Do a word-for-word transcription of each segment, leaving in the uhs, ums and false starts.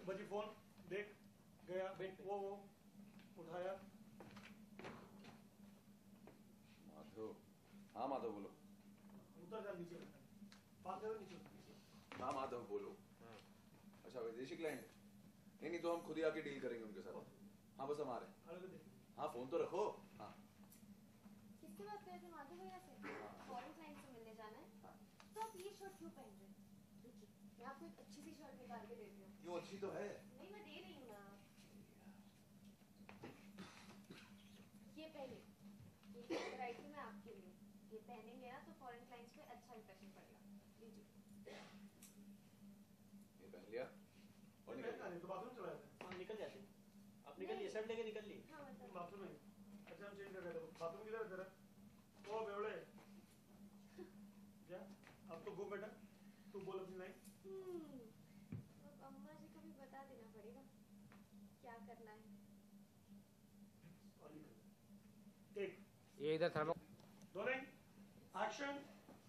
बजी फोन, देख गया वो वो उठाया। माधव, हाँ माधव बोलो। उतर जा नीचे, बात करो नीचे। हाँ माधव बोलो। अच्छा विदेशी क्लाइंट? नहीं नहीं तो हम खुद ही आके डील करेंगे उनके साथ। हाँ बस हम आ रहे हैं। हाँ फोन तो रखो। हाँ किससे बात कर रहे थे? माधव भैया से? फॉरेन क्लाइंट से मिलने जाना है? तो आप ये शर्ट क्यों पहन रहे हैं? देखिए मैं आपको एक अच्छी सी शर्ट निकाल के देती हूँ। क्यों, अच्छी तो है। नहीं मैं दे रही हूँ ना। ये पहले ये लेकर आई थी मैं आपके लिए। ये पहनेंगे ना तो फॉरेन क्लाइंट्स पे अच्छा इंप्रेशन पड़ेगा। लीजिए। ये पहन लिया और निकल गया। तो बाथरूम चला जाता है। हाँ निकल जाते। आप निकल लिए, शर्ट लेके निकल ली। हाँ मतलब बाथरूम में। अच्छा हम चेंज कर रहे थे। बाथरूम किधर है तेरा? ओ बेवड़े क्या? अब तो घूम बेटा, तू बोल अपनी लाइन। हम्म अब अम्मा जी को भी बता देना पड़ेगा क्या करना है। टेक ये इधर थर्मो दोनों एक्शन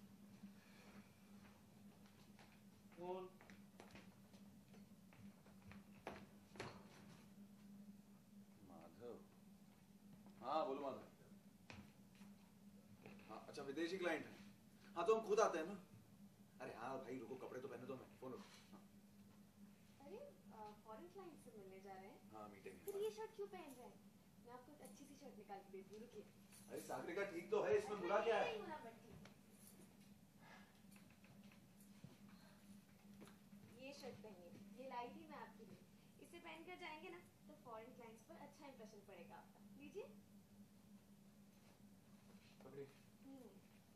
वन। माधव, हाँ बोलो माधव। हाँ अच्छा विदेशी क्लाइंट है। हाँ तो हम खुद आते हैं ना। अरे हाँ भाई रुको, कपड़े तो पहने दो, मैं फोन रखो। हाँ। अरे फॉरेन क्लाइंट से मिलने जा रहे हैं? हाँ मीटिंग। फिर ये शर्ट क्यों पहन रहे हैं? मैं आपको एक अच्छी सी शर्ट निकाल के देती हूँ, रुकिए। अरे सागरिका ठीक तो है, इसमें बुरा क्या है? नहीं होना पड़ती। ये शर्ट पहनिए, ये लाई थी मैं आपके लिए। इसे पहन कर जाएंगे ना तो फॉरेन क्लाइंट्स पर अच्छा इंप्रेशन पड़ेगा आपका। लीजिए। हम्म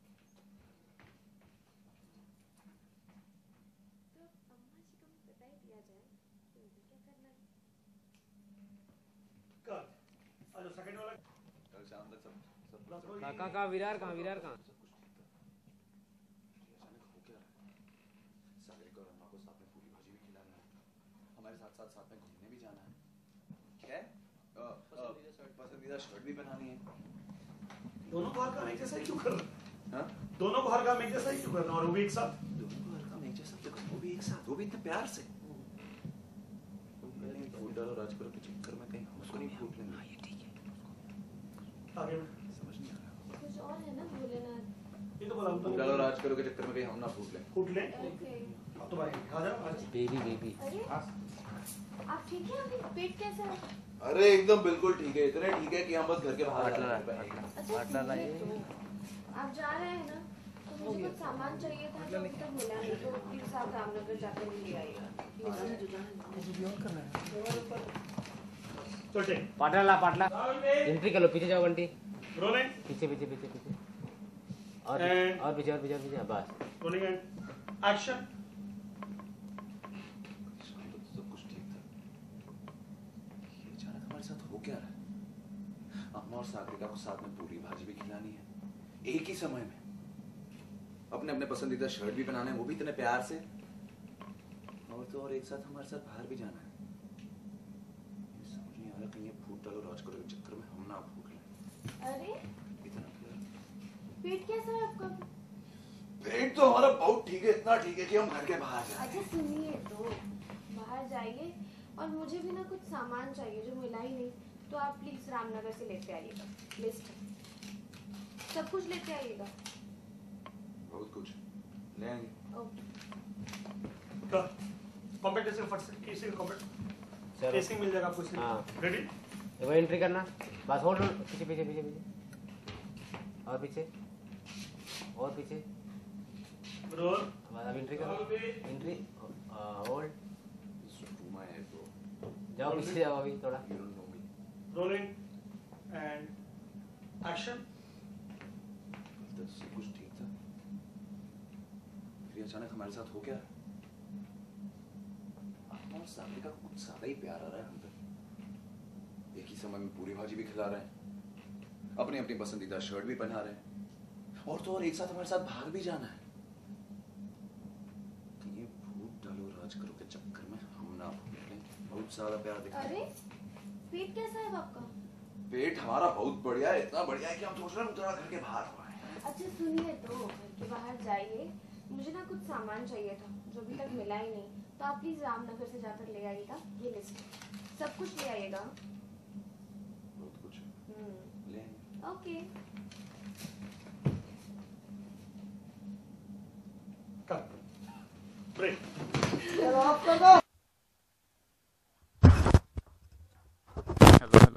तो अम्मा जी को भी बता ही दिया जाए तो मुझे क्या करना है। कर अच्छा सेकंड वाला कल शाम तक सब सब कहाँ कहाँ कहाँ विरार कहाँ विरार कहाँ? अचानक हो क्या रहा है? सागरिका और अम्मा को साथ में पूरी भाजी भी खिलाना है, हमारे साथ साथ साथ में घूमने भी जाना है, क्या पसंदीदा शर्ट भी पहनानी है। दोनों बाहर का एक जैसा ही क्यों कर रहे हैं? हाँ दोनों बाहर का एक जैसा ही क्यों कर रहे हैं? और वो भी एक साथ? दोनों बाहर का एक जैसा, वो भी एक साथ, वो भी इतने प्यार से। नहीं फूट डालो राजपुर के चक्कर में कहीं उसको नहीं फूट लेना। हाँ ये ठीक है। आगे समझ नहीं आ रहा। कुछ और है ना भोलेनाथ? ये तो बोला फूट डालो राजपुर के चक्कर में कहीं हम ना फूट लें। फूट ले। ओके। अब तो भाई आ जाओ आज। Baby baby. अरे आप ठीक हैं? अभी पेट कैसा है? अरे एकदम बिल्कुल ठीक है, इतने ठीक है कि हम बस घर के बाहर जा रहे हैं। अच्छा सुनिए तो आप जा रहे हैं ना तो मुझे कुछ सामान चाहिए था जो अभी तक मिला नहीं, तो प्लीज आप रामनगर जाकर ले आइएगा। चल टेक पाटला ला पाटला। एंट्री कर लो, पीछे जाओ बंटी। रोलिंग पीछे पीछे पीछे पीछे और And- और पीछे और पीछे और पीछे बस। Rolling and action. सब कुछ ठीक था, ये अचानक हमारे साथ हो क्या रहा है? अम्मा और सागरिका को साथ में पूरी भाजी भी खिलानी है एक ही समय में, अपने अपने पसंदीदा शर्ट भी बनाना है, वो भी इतने प्यार से, और तो और एक साथ हमारे साथ बाहर भी जाना है। ये समझ नहीं आ रहा कहीं ये फूट डालो राजकोट के चक्कर में हम ना फूट लें। अरे इतना प्यार। पेट कैसा है आपका? पेट तो हमारा बहुत ठीक है, इतना ठीक है कि हम घर के बाहर जाए। अच्छा सुनिए तो बाहर जाइए और मुझे भी ना कुछ सामान चाहिए जो मिला ही नहीं, तो आप प्लीज रामनगर से लेते आइएगा। लिस्ट सब कुछ लेते आइएगा। बहुत कुछ ले आएंगे। ओके। कर कॉम्पैक्ट जैसे फट से कैसे कॉम्पैक्ट चलो केसिंग मिल जाएगा आपको इसमें। हाँ। रेडी? वो एंट्री करना बस। होल्ड पीछे पीछे पीछे पीछे और पीछे और पीछे रोल। अब एंट्री करो। एंट्री होल्ड सुटुमा है तो जाओ, पीछे जाओ अभी थोड़ा। you don't know me। Rolling and action. तो सब कुछ ठीक था, फिर अचानक हमारे साथ हो क्या? अम्मा और सागरिका को कुछ ज्यादा ही प्यार आ रहा है हम पे। एक ही समय में पूरी भाजी भी खिला रहे हैं, अपनी अपनी पसंदीदा शर्ट भी पहना रहे हैं, और तो और एक साथ हमारे साथ बाहर भी जाना है। ये भूत डालो राज करो के चक्कर में हम ना भूलें, बहुत ज्यादा प्यार दिखा। अरे पेट कैसा है आपका? पेट हमारा बहुत बढ़िया है, इतना बढ़िया है कि हम सोच रहे हैं थोड़ा घर के बाहर हो आए। अच्छा सुनिए तो घर के बाहर जाइए, मुझे ना कुछ सामान चाहिए था जो अभी तक मिला ही नहीं, तो आप प्लीज रामनगर से जाकर ले आइएगा ये लिस्ट, सब कुछ ले आइएगा। बहुत कुछ हम्म ले आएंगे। Okay. Cut break. Hello hello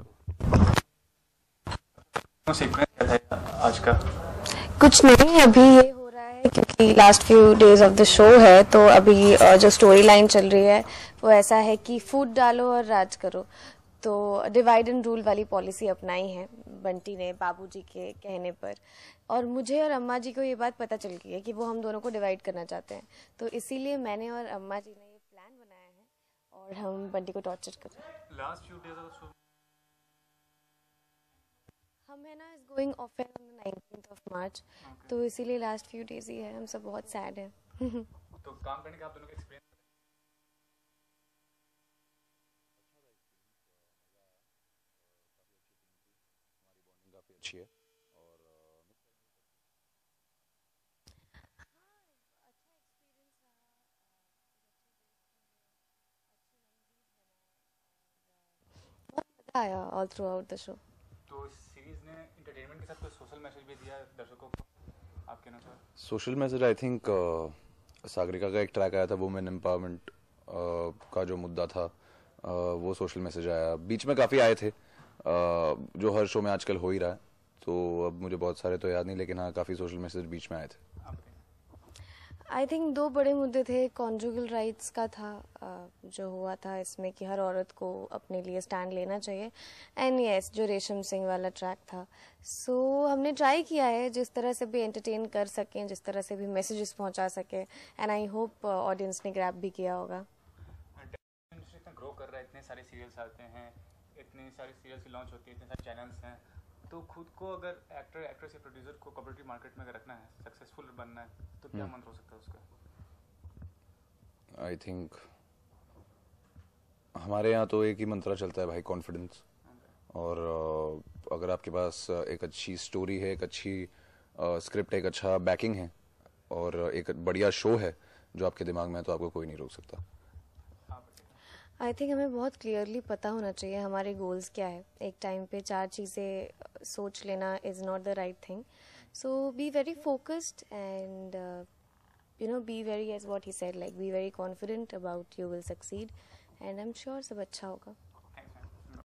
sequence क्या था आज का? कुछ नहीं, अभी ये हो रहा है क्योंकि last few days of the show है, तो अभी अ, जो स्टोरी लाइन चल रही है वो ऐसा है कि फूड डालो और राज करो। तो डिवाइड एंड रूल वाली पॉलिसी अपनाई है बंटी ने बाबूजी के कहने पर, और मुझे और अम्मा जी को ये बात पता चल गई है कि वो हम दोनों को डिवाइड करना चाहते हैं। तो इसीलिए मैंने और अम्मा जी ने ये प्लान बनाया है और हम बंटी को टॉर्चर कर रहे हैं। Last few days of show हम है ना is going off air on the nineteenth of March, तो इसीलिए लास्ट फ्यू डेज ही है, हम सब बहुत सैड हैं। तो काम करने का आप दोनों का एक्सपीरियंस काफी अच्छी है और मजा आया all throughout the show. तो इस सीरीज ने एंटरटेनमेंट के साथ कोई सोशल मैसेज भी दिया दर्शकों को आपके अनुसार? Social message I think Sagarika का एक ट्रैक आया था वुमेन एम्पावरमेंट का जो मुद्दा था, uh, वो सोशल मैसेज आया। बीच में काफ़ी आए थे uh, जो हर शो में आजकल हो ही रहा है, तो अब मुझे बहुत सारे तो याद नहीं, लेकिन हाँ काफ़ी सोशल मैसेज बीच में आए थे। आई थिंक दो बड़े मुद्दे थे। कॉन्जुगल राइट्स का था अ, जो हुआ था इसमें कि हर औरत को अपने लिए स्टैंड लेना चाहिए, एंड यस जो रेशम सिंह वाला ट्रैक था। सो so, हमने ट्राई किया है जिस तरह से भी एंटरटेन कर सकें, जिस तरह से भी मैसेजेस पहुंचा सके, एंड आई होप ऑडियंस ने ग्रैब भी किया होगा। इंडस्ट्री इतना ग्रो कर रहा है, इतने सारे सीरियल्स आते हैं, इतनी सारी सीरियल्स की लॉन्च होती है, इतने सारे चैनल्स हैं, तो खुद को अगर एक्टर एक्ट्रेस या प्रोड्यूसर को कॉपरेटिव मार्केट में अगर रखना है, सक्सेसफुल बनना है, तो क्या मंत्र हो सकता है उसका? आई थिंक हमारे यहाँ तो एक ही मंत्र चलता है भाई, कॉन्फिडेंस। और uh, अगर आपके पास uh, एक अच्छी स्टोरी है, एक अच्छी स्क्रिप्ट है, एक अच्छा बैकिंग है और एक बढ़िया शो है जो आपके दिमाग में है, तो आपको कोई नहीं रोक सकता। आई थिंक हमें बहुत क्लियरली पता होना चाहिए हमारे गोल्स क्या है। एक टाइम पे चार चीज़ें सोच लेना is not the right thing. So be very focused and you know be very as what he said, like be very confident about you will succeed, and I am sure सब अच्छा होगा।